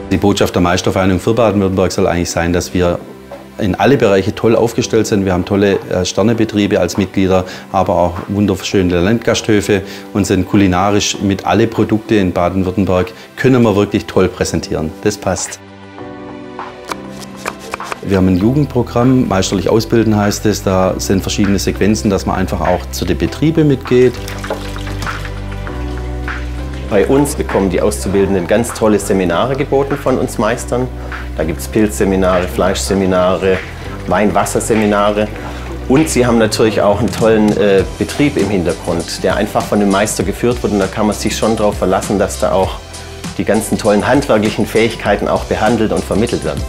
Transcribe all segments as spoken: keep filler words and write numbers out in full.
Die Botschaft der Meistervereinigung für Baden-Württemberg soll eigentlich sein, dass wir in alle Bereiche toll aufgestellt sind. Wir haben tolle Sternebetriebe als Mitglieder, aber auch wunderschöne Landgasthöfe und sind kulinarisch mit alle Produkte in Baden-Württemberg können wir wirklich toll präsentieren. Das passt. Wir haben ein Jugendprogramm, meisterlich ausbilden heißt es. Da sind verschiedene Sequenzen, dass man einfach auch zu den Betrieben mitgeht. Bei uns bekommen die Auszubildenden ganz tolle Seminare geboten von uns Meistern. Da gibt es Pilzseminare, Fleischseminare, Wein-Wasser-Seminare. Und sie haben natürlich auch einen tollen äh, Betrieb im Hintergrund, der einfach von dem Meister geführt wird. Und da kann man sich schon darauf verlassen, dass da auch die ganzen tollen handwerklichen Fähigkeiten auch behandelt und vermittelt werden.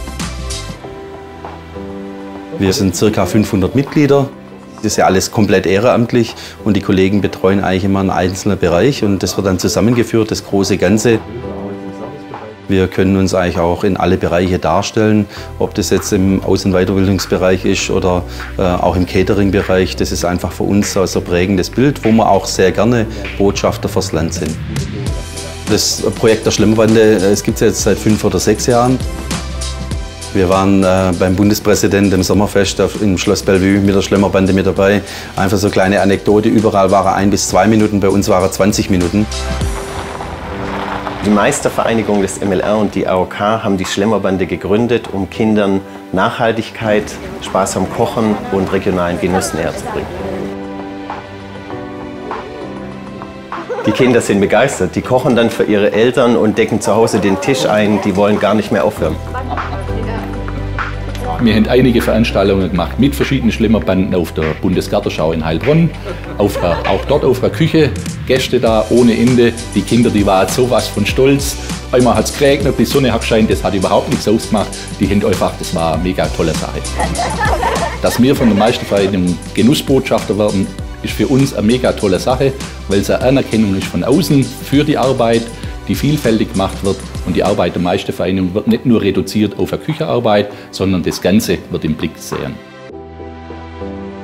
Wir sind ca. fünfhundert Mitglieder. Das ist ja alles komplett ehrenamtlich und die Kollegen betreuen eigentlich immer einen einzelnen Bereich und das wird dann zusammengeführt, das große Ganze. Wir können uns eigentlich auch in alle Bereiche darstellen, ob das jetzt im Aus- und Weiterbildungsbereich ist oder äh, auch im Catering-Bereich. Das ist einfach für uns so ein prägendes Bild, wo wir auch sehr gerne Botschafter fürs Land sind. Das Projekt der Schlemmerbande, das gibt es jetzt seit fünf oder sechs Jahren. Wir waren äh, beim Bundespräsidenten im Sommerfest auf, im Schloss Bellevue mit der Schlemmerbande mit dabei. Einfach so eine kleine Anekdote, überall war er ein bis zwei Minuten, bei uns war er zwanzig Minuten. Die Meistervereinigung des M L R und die A O K haben die Schlemmerbande gegründet, um Kindern Nachhaltigkeit, Spaß am Kochen und regionalen Genuss näher zu bringen. Die Kinder sind begeistert, die kochen dann für ihre Eltern und decken zu Hause den Tisch ein, die wollen gar nicht mehr aufhören. Wir haben einige Veranstaltungen gemacht mit verschiedenen Schlemmerbanden auf der Bundesgartenschau in Heilbronn. Auf der, auch dort auf der Küche, Gäste da ohne Ende. Die Kinder, die waren sowas von stolz. Einmal hat es geregnet, die Sonne hat gescheint, das hat überhaupt nichts ausgemacht. Die haben einfach, das war eine mega tolle Sache. Dass wir von der Meistervereinigung Genussbotschafter werden, ist für uns eine mega tolle Sache, weil es eine Anerkennung ist von außen für die Arbeit, die vielfältig gemacht wird. Und die Arbeit der Meistervereinigung wird nicht nur reduziert auf eine Küchenarbeit, sondern das Ganze wird im Blick sehen.